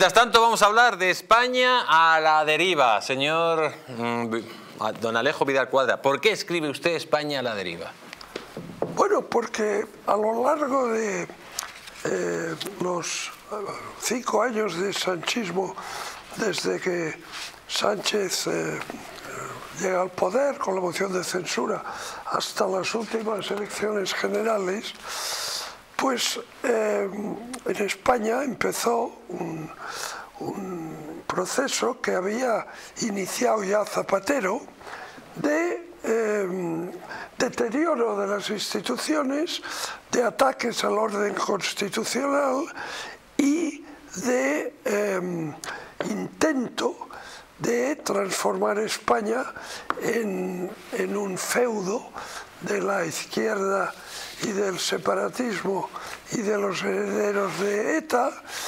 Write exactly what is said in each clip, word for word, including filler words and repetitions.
Mientras tanto, vamos a hablar de España a la deriva. Señor don Alejo Vidal Cuadra, ¿por qué escribe usted España a la deriva? Bueno, porque a lo largo de eh, los cinco años de sanchismo, desde que Sánchez eh, llega al poder con la moción de censura hasta las últimas elecciones generales, pues eh, en España empezó un, un proceso que había iniciado ya Zapatero de eh, deterioro de las instituciones, de ataques al orden constitucional y de eh, intento de transformar España en, en un feudo de la izquierda y del separatismo y de los herederos de ETA,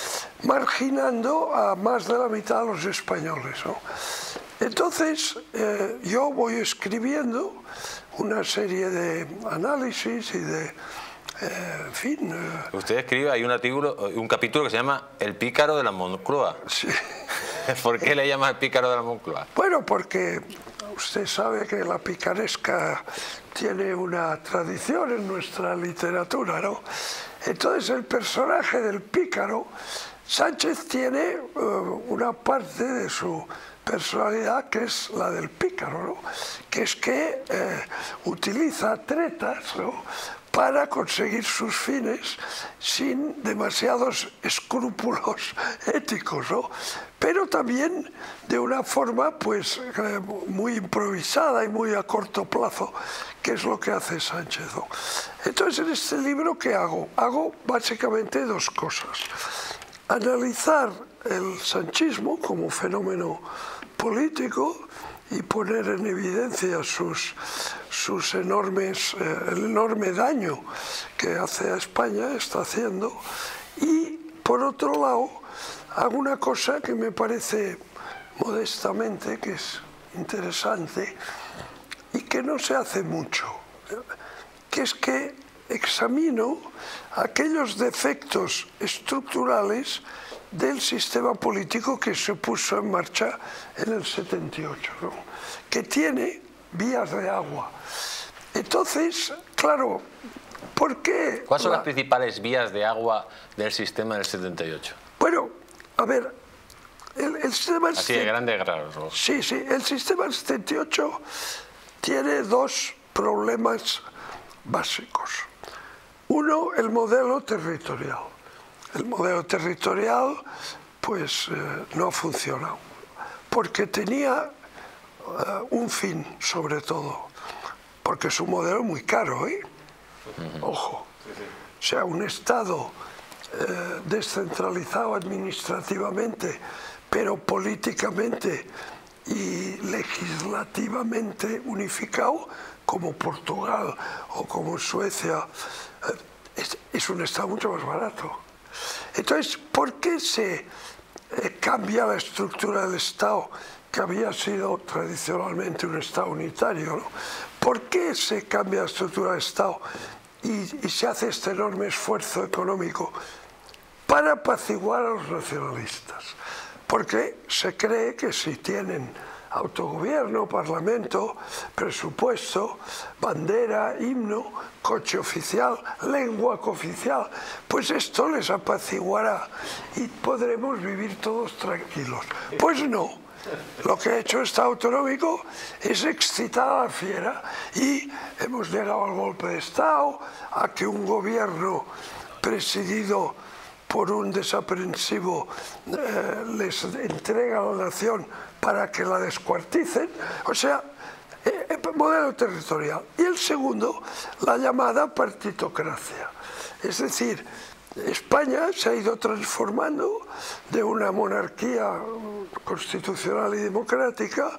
marginando a más de la mitad de los españoles, ¿no? Entonces, eh, yo voy escribiendo una serie de análisis y de, eh, en fin... Eh, Usted escribe, hay un artículo, un capítulo que se llama El pícaro de la Moncloa. Sí. ¿Por qué le llama el pícaro de la Moncloa? Bueno, porque usted sabe que la picaresca tiene una tradición en nuestra literatura, ¿no? Entonces, el personaje del pícaro, Sánchez tiene uh, una parte de su personalidad que es la del pícaro, ¿no? Que es que eh, utiliza tretas, ¿no?, para conseguir sus fines sin demasiados escrúpulos éticos, ¿no? Pero también de una forma pues eh, muy improvisada y muy a corto plazo, que es lo que hace Sánchez, ¿no? Entonces, en este libro, ¿qué hago? Hago básicamente dos cosas. Analizar el sanchismo como fenómeno político y poner en evidencia sus, sus enormes, eh, el enorme daño que hace a España, está haciendo, y por otro lado hago una cosa que me parece modestamente que es interesante y que no se hace mucho, que es que examino aquellos defectos estructurales del sistema político que se puso en marcha en el setenta y ocho, ¿no?, que tiene vías de agua. Entonces, claro, ¿por qué? ¿Cuáles son la... las principales vías de agua del sistema del setenta y ocho? Bueno, a ver, el, el sistema... Así de grandes grados. Sí, sí, el sistema del setenta y ocho tiene dos problemas básicos. Uno, el modelo territorial. El modelo territorial pues eh, no ha funcionado, porque tenía uh, un fin, sobre todo, porque es un modelo muy caro, ¿eh? Ojo, o sea, un Estado eh, descentralizado administrativamente, pero políticamente y legislativamente unificado, como Portugal o como Suecia, eh, es, es un Estado mucho más barato. Entonces, ¿por qué se eh, cambia la estructura del Estado, que había sido tradicionalmente un Estado unitario, ¿no? ¿Por qué se cambia la estructura del Estado y, y se hace este enorme esfuerzo económico? Para apaciguar a los nacionalistas, porque se cree que si tienen autogobierno, parlamento, presupuesto, bandera, himno, coche oficial, lengua cooficial, pues esto les apaciguará y podremos vivir todos tranquilos. Pues no, lo que ha hecho el Estado autonómico es excitar a la fiera y hemos llegado al golpe de Estado, a que un gobierno presidido por un desaprensivo eh, les entrega a la nación para que la descuarticen, o sea, eh, modelo territorial. Y el segundo, la llamada partitocracia. Es decir, España se ha ido transformando de una monarquía constitucional y democrática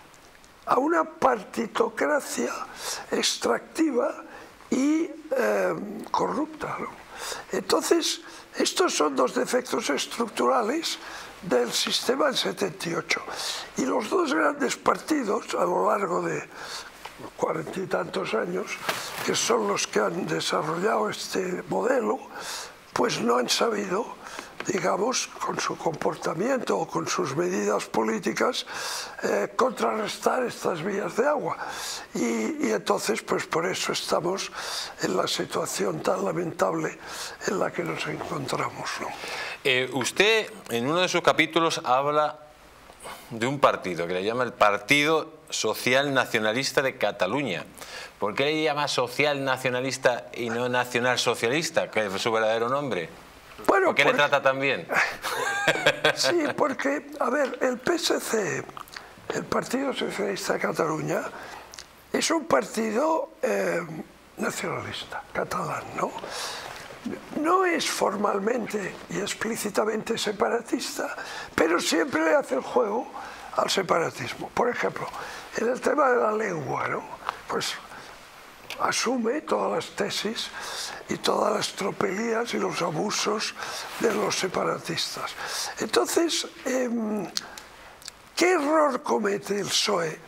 a una partitocracia extractiva y eh, corrupta, ¿no? Entonces, estos son dos defectos estructurales del sistema del setenta y ocho. Y los dos grandes partidos, a lo largo de cuarenta y tantos años, que son los que han desarrollado este modelo, pues no han sabido digamos, con su comportamiento o con sus medidas políticas, eh, contrarrestar estas vías de agua. Y, y entonces, pues por eso estamos en la situación tan lamentable en la que nos encontramos, ¿no? Eh, usted, en uno de sus capítulos, habla de un partido que le llama el Partido Social Nacionalista de Cataluña. ¿Por qué le llama social nacionalista y no nacional socialista, que es su verdadero nombre? Bueno, ¿Por qué porque... le trata tan bien? Sí, porque, a ver, el P S C, el Partido Socialista de Cataluña, es un partido eh, nacionalista, catalán, ¿no? No es formalmente y explícitamente separatista, pero siempre le hace el juego al separatismo. Por ejemplo, en el tema de la lengua, ¿no? Pues asume todas las tesis y todas las tropelías y los abusos de los separatistas. Entonces, eh, ¿qué error comete el P S O E eh,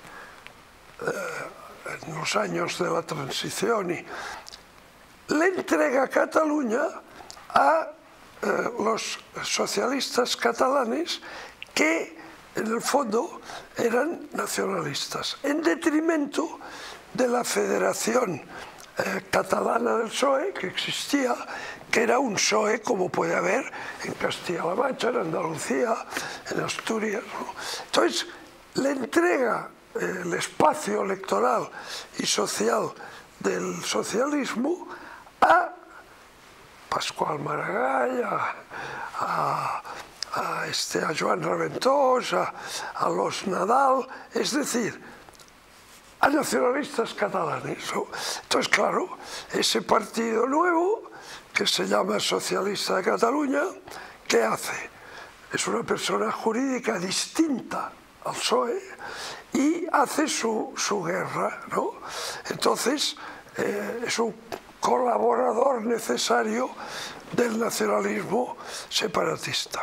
en los años de la transición? Y le entrega Cataluña a eh, los socialistas catalanes que en el fondo eran nacionalistas, en detrimento de la Federación eh, Catalana del P S O E, que existía, que era un P S O E como puede haber en Castilla-La Mancha, en Andalucía, en Asturias, ¿no? Entonces, le entrega eh, el espacio electoral y social del socialismo a Pascual Maragall, a, a, a, este, a Joan Reventós, a, a los Nadal, es decir, a nacionalistas catalanes, ¿no? Entonces, claro, ese partido nuevo, que se llama Socialista de Cataluña, ¿qué hace? Es una persona jurídica distinta al P S O E y hace su, su guerra, ¿no? Entonces, eh, es un colaborador necesario del nacionalismo separatista.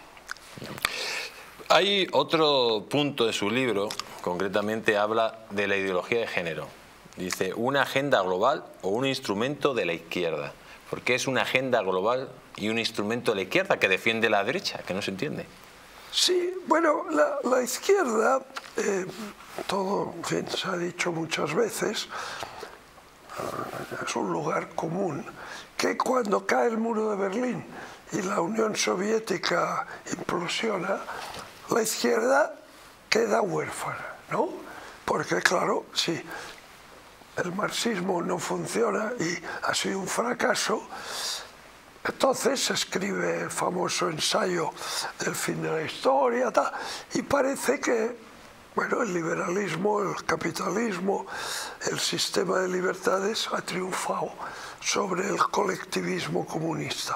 Hay otro punto de su libro, concretamente habla de la ideología de género. Dice, una agenda global o un instrumento de la izquierda. ¿Por qué es una agenda global y un instrumento de la izquierda que defiende la derecha? Que no se entiende. Sí, bueno, la, la izquierda, eh, todo, en fin, se ha dicho muchas veces, es un lugar común, que cuando cae el muro de Berlín y la Unión Soviética implosiona, la izquierda queda huérfana, ¿no? Porque, claro, si el marxismo no funciona y ha sido un fracaso, entonces se escribe el famoso ensayo del fin de la historia, tal, y parece que bueno, el liberalismo, el capitalismo, el sistema de libertades ha triunfado sobre el colectivismo comunista.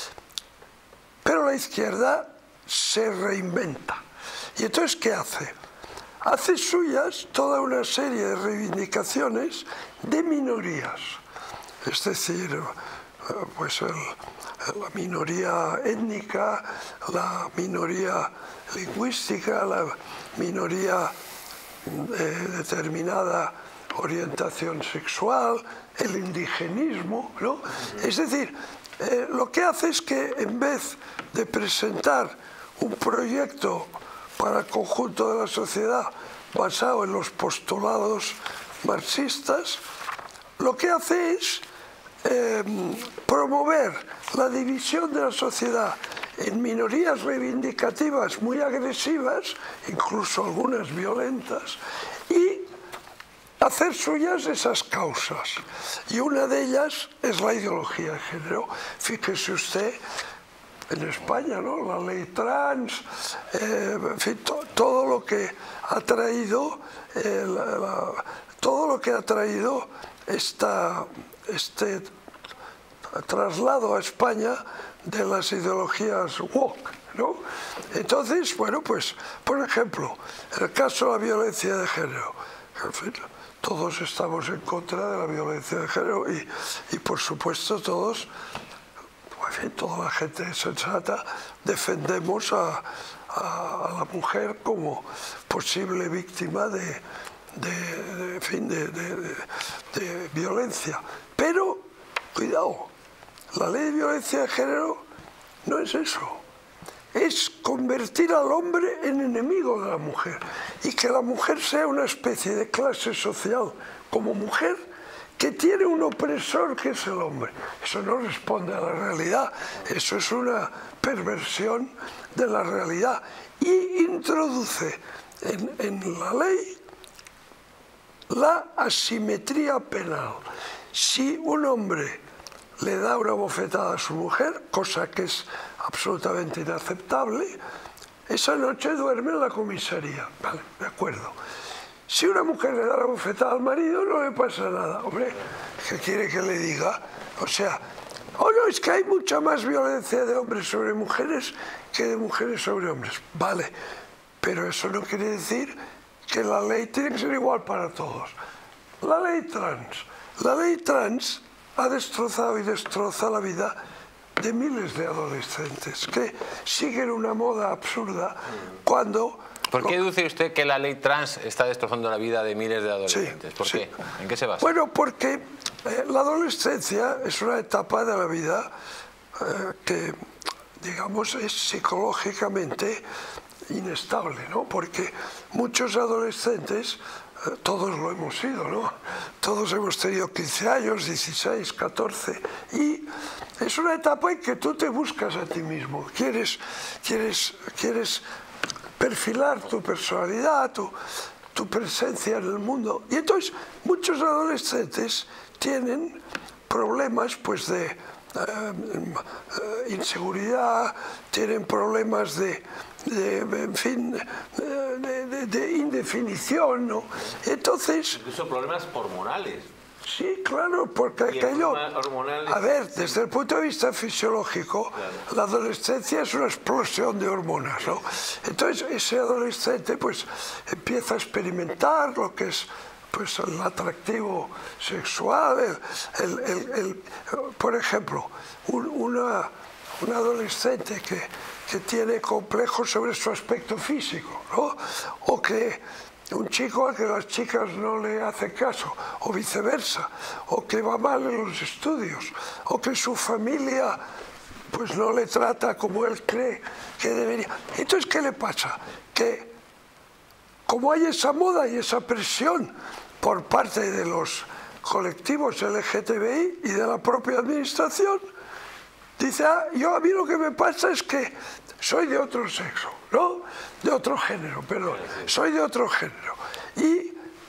Pero la izquierda se reinventa. ¿Y entonces qué hace? Hace suyas toda una serie de reivindicaciones de minorías. Es decir, pues el, la minoría étnica, la minoría lingüística, la minoría de determinada orientación sexual, el indigenismo, ¿no? Es decir, eh, lo que hace es que en vez de presentar un proyecto para el conjunto de la sociedad basado en los postulados marxistas, lo que hace es eh, promover la división de la sociedad en minorías reivindicativas muy agresivas, incluso algunas violentas, y hacer suyas esas causas. Y una de ellas es la ideología de género. Fíjese usted en España, ¿no? La ley trans, eh, en fin, to, todo lo que ha traído, eh, la, la, todo lo que ha traído esta, este traslado a España de las ideologías woke, ¿no? Entonces, bueno, pues, por ejemplo, en el caso de la violencia de género, en fin, todos estamos en contra de la violencia de género y, y por supuesto, todos, en fin, toda la gente sensata, defendemos a, a, a la mujer como posible víctima de, de, de, en fin, de, de, de, de violencia. Pero, cuidado, la ley de violencia de género no es eso. es convertir al hombre en enemigo de la mujer y que la mujer sea una especie de clase social como mujer que tiene un opresor que es el hombre. Eso no responde a la realidad, eso es una perversión de la realidad y introduce en, en la ley la asimetría penal. Si un hombre le da una bofetada a su mujer, cosa que es absolutamente inaceptable, esa noche duerme en la comisaría. Vale, de acuerdo. Si una mujer le da la bofetada al marido, no le pasa nada. Hombre, ¿qué quiere que le diga? O sea, oh no, es que hay mucha más violencia de hombres sobre mujeres que de mujeres sobre hombres. Vale, pero eso no quiere decir que la ley tiene que ser igual para todos. La ley trans. La ley trans ha destrozado y destroza la vida de miles de adolescentes que siguen una moda absurda cuando... ¿Por qué deduce usted que la ley trans está destrozando la vida de miles de adolescentes? Sí, ¿Por sí. qué? ¿En qué se basa? Bueno, porque eh, la adolescencia es una etapa de la vida eh, que, digamos, es psicológicamente inestable, ¿no? Porque muchos adolescentes, eh, todos lo hemos sido, ¿no? Todos hemos tenido quince años, dieciséis, catorce, y es una etapa en que tú te buscas a ti mismo, quieres, quieres, quieres perfilar tu personalidad, tu, tu presencia en el mundo. Y entonces muchos adolescentes tienen problemas pues de eh, eh, inseguridad, tienen problemas de, de en fin, de, de, de indefinición, ¿no? Entonces... Incluso problemas hormonales. Sí, claro, porque Y aquello... hormonales, A ver, desde el punto de vista fisiológico, claro, la adolescencia es una explosión de hormonas, ¿no? Entonces, ese adolescente pues empieza a experimentar lo que es pues el atractivo sexual, el, el, el, el, por ejemplo, un, una, un adolescente que, que tiene complejos sobre su aspecto físico, ¿no? O que... un chico al que las chicas no le hacen caso, o viceversa, o que va mal en los estudios, o que su familia pues no le trata como él cree que debería. Entonces, ¿qué le pasa? Que como hay esa moda y esa presión por parte de los colectivos L G T B I y de la propia administración, dice, ah, yo a mí lo que me pasa es que soy de otro sexo, ¿no? De otro género, perdón, soy de otro género. Y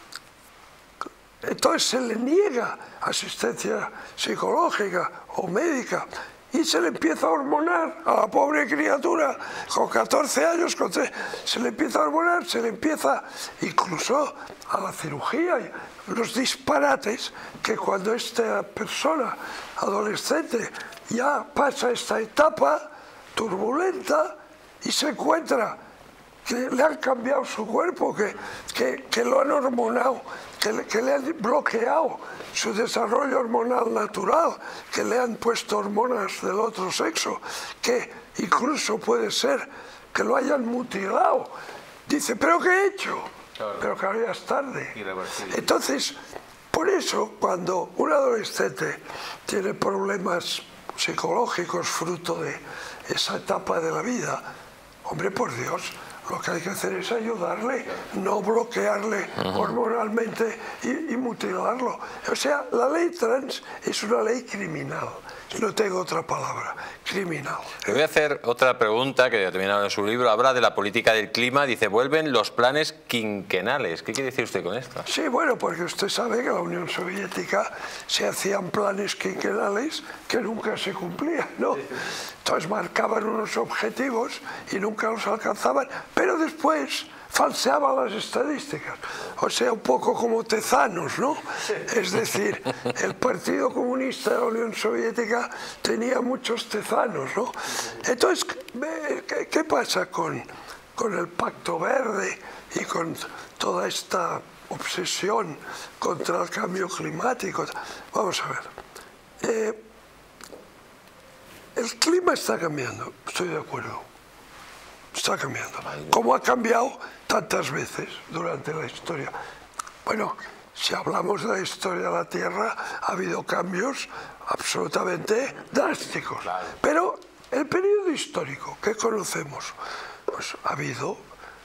entonces se le niega asistencia psicológica o médica y se le empieza a hormonar a la pobre criatura con catorce años, con tres, se le empieza a hormonar, se le empieza incluso a la cirugía y los disparates que cuando esta persona adolescente ya pasa esta etapa turbulenta y se encuentra que le han cambiado su cuerpo, que, que, que lo han hormonado, que le, que le han bloqueado su desarrollo hormonal natural, que le han puesto hormonas del otro sexo, que incluso puede ser que lo hayan mutilado. Dice, ¿pero qué he hecho? Claro. Pero que ahora ya es tarde. Entonces, por eso, cuando un adolescente tiene problemas psicológicos fruto de esa etapa de la vida, hombre, por Dios, lo que hay que hacer es ayudarle, no bloquearle uh-huh. hormonalmente y, y mutilarlo. O sea, la ley trans es una ley criminal. No tengo otra palabra, criminal. Le voy a hacer otra pregunta que también habla en su libro. Habla de la política del clima. Dice, vuelven los planes quinquenales. ¿Qué quiere decir usted con esto? Sí, bueno, porque usted sabe que en la Unión Soviética se hacían planes quinquenales que nunca se cumplían, ¿no? Entonces marcaban unos objetivos y nunca los alcanzaban, pero después falseaban las estadísticas, o sea, un poco como Tezanos, ¿no? Es decir, el Partido Comunista de la Unión Soviética tenía muchos tezanos, ¿no? Entonces, ¿qué, qué pasa con, con el Pacto Verde y con toda esta obsesión contra el cambio climático? Vamos a ver. Eh, el clima está cambiando, estoy de acuerdo. Está cambiando, como ha cambiado tantas veces durante la historia. Bueno, si hablamos de la historia de la Tierra, ha habido cambios absolutamente drásticos. Pero el periodo histórico que conocemos, pues ha habido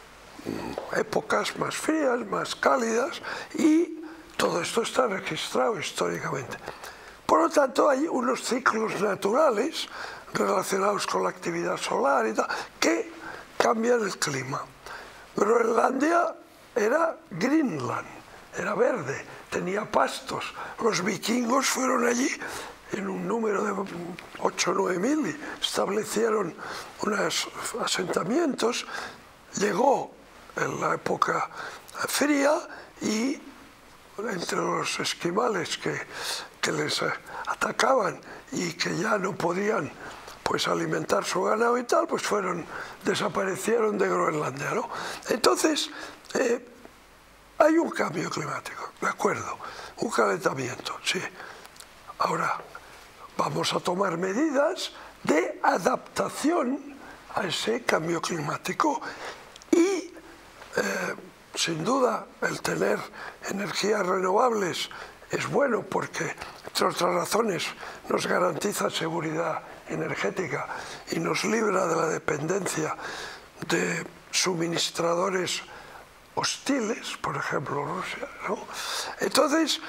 épocas más frías, más cálidas, y todo esto está registrado históricamente. Por lo tanto, hay unos ciclos naturales relacionados con la actividad solar y tal, que cambian el clima. Groenlandia era Greenland, era verde, tenía pastos. Los vikingos fueron allí en un número de ocho o nueve mil y establecieron unos asentamientos. Llegó en la época fría y entre los esquimales que, que les atacaban y que ya no podían pues alimentar su ganado y tal, pues fueron, desaparecieron de Groenlandia, ¿no? Entonces, eh, hay un cambio climático, de acuerdo, un calentamiento, sí. Ahora, vamos a tomar medidas de adaptación a ese cambio climático y, eh, sin duda, el tener energías renovables es bueno porque, entre otras razones, nos garantiza seguridad energética y nos libra de la dependencia de suministradores hostiles, por ejemplo Rusia, ¿no? Entonces,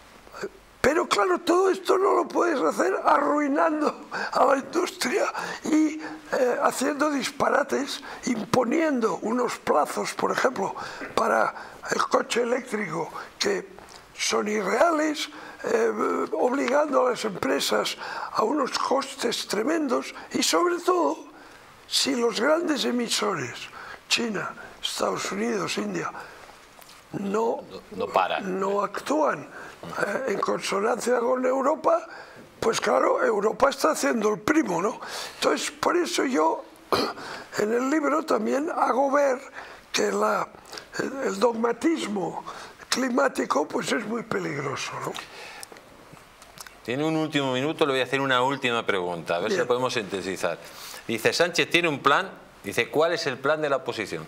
pero claro, todo esto no lo puedes hacer arruinando a la industria y eh, haciendo disparates, imponiendo unos plazos, por ejemplo, para el coche eléctrico que son irreales, eh, obligando a las empresas a unos costes tremendos y sobre todo, si los grandes emisores, China, Estados Unidos, India, no, no, no, paran. no actúan eh, en consonancia con Europa, pues claro, Europa está haciendo el primo, ¿no? Entonces, por eso yo en el libro también hago ver que la, el, el dogmatismo climático pues es muy peligroso, ¿no? Tiene un último minuto, le voy a hacer una última pregunta, a ver Bien. si podemos sintetizar. Dice, Sánchez tiene un plan, dice, ¿cuál es el plan de la oposición?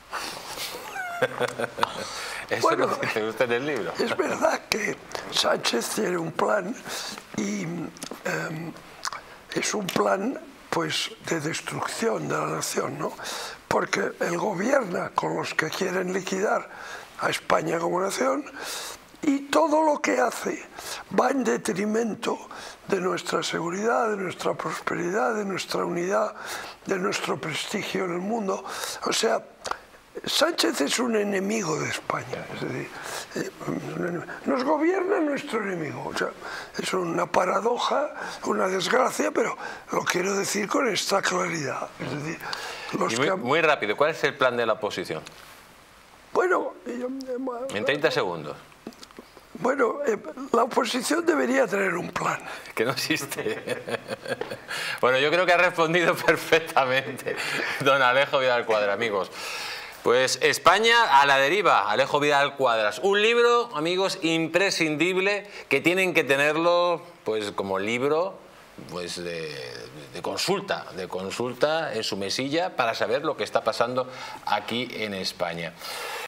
Eso bueno, lo dice usted en el libro. Es verdad que Sánchez tiene un plan y eh, es un plan pues de destrucción de la nación, ¿no? Porque él gobierna con los que quieren liquidar a España como nación y todo lo que hace va en detrimento de nuestra seguridad, de nuestra prosperidad, de nuestra unidad, de nuestro prestigio en el mundo. O sea, Sánchez es un enemigo de España, es decir, nos gobierna nuestro enemigo. O sea, es una paradoja, una desgracia, pero lo quiero decir con esta claridad. Es decir, los y muy, que... muy rápido, ¿cuál es el plan de la oposición? Bueno, en treinta segundos. Bueno, eh, la oposición debería tener un plan. Que no existe. Bueno, yo creo que ha respondido perfectamente don Alejo Vidal Cuadra, amigos. Pues España a la deriva, Alejo Vidal Cuadras. Un libro, amigos, imprescindible, que tienen que tenerlo pues como libro pues de, de consulta, de consulta en su mesilla para saber lo que está pasando aquí en España.